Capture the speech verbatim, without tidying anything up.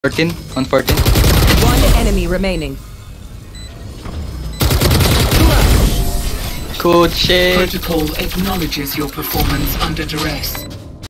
fourteen on fourteen. One enemy remaining. Good shit. Protocol acknowledges your performance under duress.